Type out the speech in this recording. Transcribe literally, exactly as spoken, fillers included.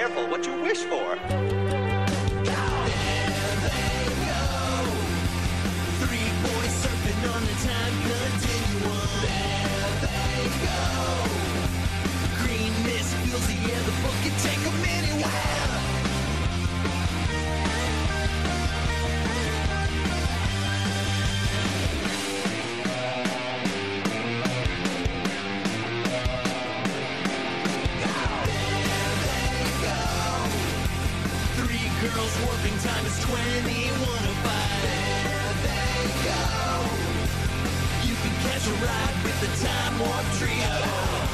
careful what you wish for. On the time continuum, there they go. Green mist fills the air, the book can take them anywhere. There they go. Three girls warping time is twenty-one oh five. There they go. Catch a ride with the Time Warp Trio.